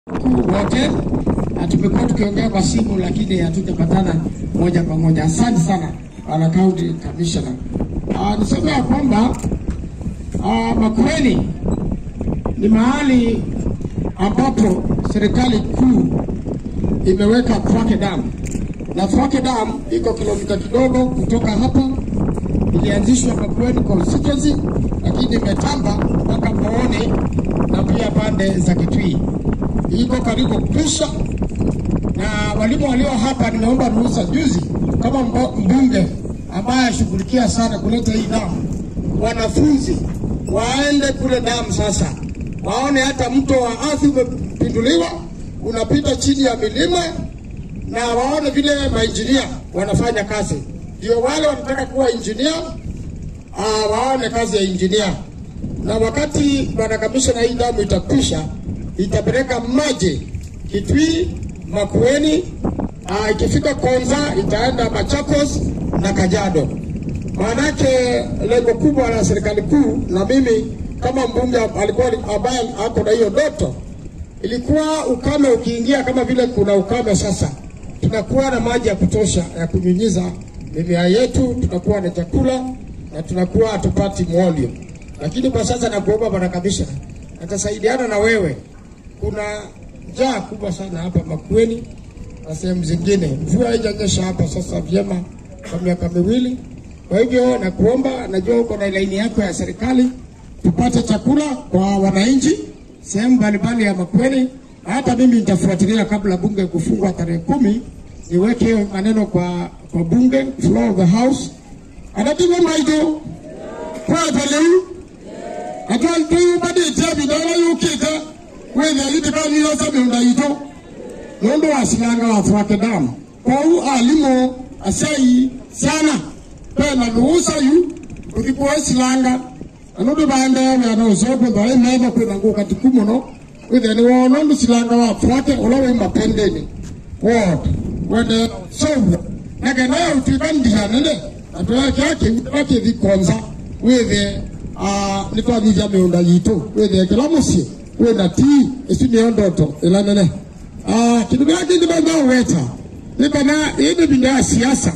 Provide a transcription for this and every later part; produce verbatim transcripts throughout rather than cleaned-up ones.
wote tumekuwa tukiongea kwa simu lakini hatujapatana moja kwa moja. Asante sana bwana County Commissioner. Ah, niseme kwamba ah, Makueni ni mahali ambapo serikali kuu imeweka Thwake Dam. Na Thwake Dam iko kilomita kidogo kutoka hapa. Ilianzishwa Makueni constituency lakini imetamba mpaka Maone na pia pande za Kitui. Iko karibu kisha, na walimu walio hapa nimeomba ruhusa juzi kama mbunge ambaye ashughulikia sana kuleta hii damu. Wanafunzi waende kule damu sasa. Waone hata mto wa Athi umepinduliwa unapita chini ya milima, na waone vile maengineer wanafanya kazi. Ndio wale wanataka kuwa engineer, uh, waone kazi ya engineer. Na wakati bwana Commissioner hii damu itapisha, itapeleka maji Kitui, Makueni, uh, ikifika Konza itaenda Machakos na Kajiado. Maanake lengo kubwa la serikali kuu, na mimi kama mbunge alikuwa ambaye ako na hiyo ndoto, ilikuwa ukame ukiingia kama vile kuna ukame sasa, tunakuwa na maji ya kutosha ya kunyunyiza mimea yetu, tunakuwa na chakula na tunakuwa hatupati mwolio. Lakini kwa sasa nakuomba bwana Commissioner, atasaidiana na wewe. Kuna njaa kubwa sana hapa Makueni na sehemu zingine. Mvua haijanyesha hapa sasa vyema kwa miaka miwili. Kwa hivyo nakuomba, najua uko na laini yako ya serikali, tupate chakula kwa wananchi sehemu mbalimbali ya Makueni. Hata mimi nitafuatilia kabla bunge kufungwa tarehe kumi, niweke maneno kwa kwa bunge, floor of the house. Anatiwa maito kwa taliu atal tu badi jabi dala yukita wewe alitika ni yosa mndaito nondo wasilanga wa Thwake Dam kwa u alimo asai sana pena ruhusa yu ukikuwa silanga anodo banda ya no soko dai mema kwa ngo katikumo no wewe ni wono silanga wa Thwake olawe mapendeni what wende so nagana utibandisha nende atwa kyake wake vikonza wewe ah niko nija meunda yito wewe kila musi wewe na ti esini ndoto elanene ah kidugaki ndibanga weta nikana yede binda siasa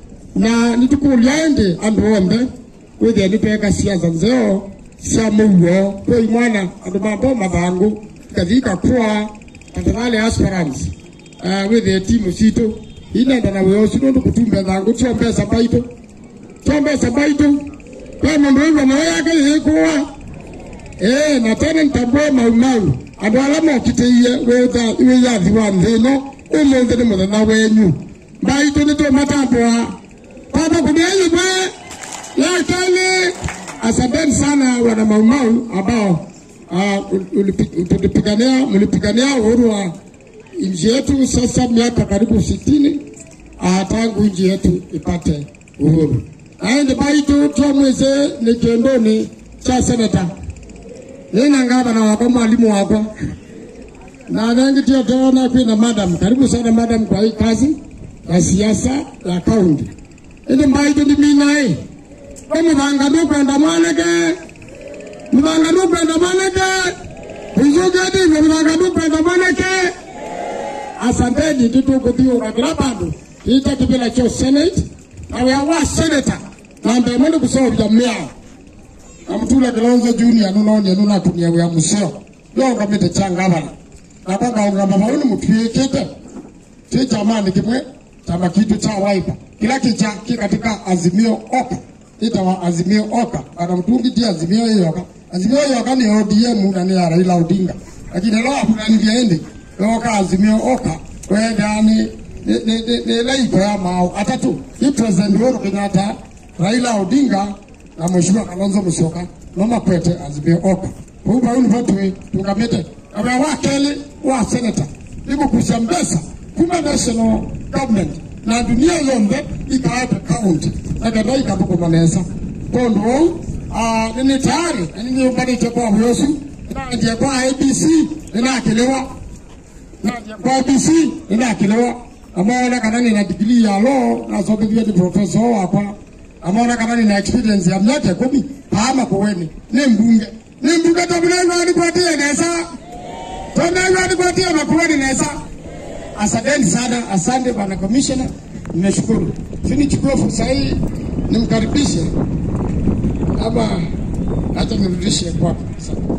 na nitukuliende andwombe wewe nipeka siasa nzeo samuwo kwa imwana adumambo mabangu kadhika kwa tandale aspirants ah wewe timu sito inaenda na wewe usindo kutumba zangu chombe sabaito chombe sabaito kwa mambo hiyo na yake ilikuwa eh na tena nitambua maumau adwala mokiteye wewe iwe ya diwanzeno ile ndio mwana na wenyu baito nito matambwa baba kudiaye kwa ya tani. Asante sana wana maumau ambao ulipigania mlipigania uhuru wa nchi yetu. Sasa miaka karibu sitini tangu nchi yetu ipate uhuru. Aende baito tuamweze ni kendoni cha seneta. Nina ngaba na wako mwalimu wako. Na wengi tia tona kwa madam. Karibu sana madam kwa hii kazi ya siasa ya county. Ile baito ni minae. Kwa mvangano kwenda maneke. Mvangano kwenda maneke. Uzogadi mvangano kwenda maneke. Asanteni tutuko dio kabila bado. Ita kibila cho senate. Na wewa senator. Na mbe mwende kusawa vijamia. Amtula Kilonzo Junior nunaonia nuna kunia wea museo. Yo kamete changa bala. Na baka ungamba mauni mtuye kete. Te chamani kimwe. Chama kitu cha waipa. Kila kicha katika Azimio Oka. Ita wa Azimio Oka. Bada mtungi tia Azimio Yoka. Azimio Yoka ni O D M na ni ya Raila Odinga. Lakini leo hapuna nivya endi. Yoka Azimio Oka. Kwe gani ni laiko ya mao. Atatu. Hii President Uhuru Kenyatta, Raila Odinga na Mheshimiwa Kalonzo Musyoka noma kwete Azimio Oka. Huba uni votwe tungamete abe wakele wa senator ibo kusambesa kuma national government na dunia yombe ikaata county na kadai kabuko manesa pondo ah nini tayari nini ubadi chakwa huyosu na ndiye kwa A B C nina kilewa na ndiye kwa A B C nina kilewa amona kanani na degree ya law na sote ni professor hapa amona kanani na experience ya miaka kumi hama kuweni ni mbunge ni mbunge tabulanga ni kwa tia desa Tuna nipatia makuani nesa. Asante sana, asante bwana commissioner. Nimeshukuru. Sini chukua fursa hii nimkaribishe. Ama hata nirudishe kwako. Asante.